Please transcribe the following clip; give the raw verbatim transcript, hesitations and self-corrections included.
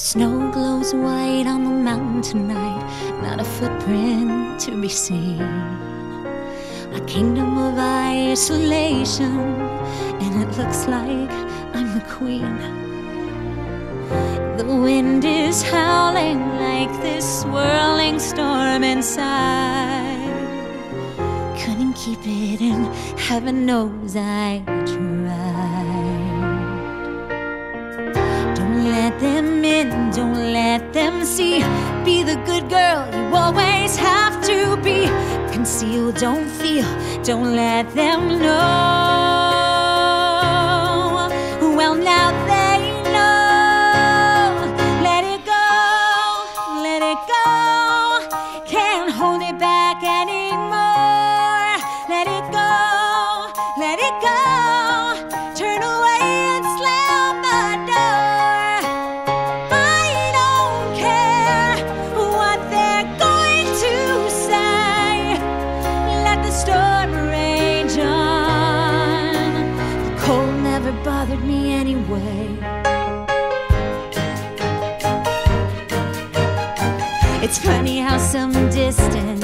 snow glows white on the mountain tonight, not a footprint to be seen. A kingdom of isolation, and it looks like I'm the queen. The wind is howling like this swirling storm inside. Couldn't keep it in, heaven knows I tried. Don't let them in, don't let them see. Be the good girl you always have to be. Conceal, don't feel, don't let them know. Well, now they know. Let it go, let it go. Can't hold it back anymore. Let it go, let it go. Turn away and slam the door. I don't care what they're going to say. Let the storm rage on. The cold never bothered me anyway. It's funny how some distance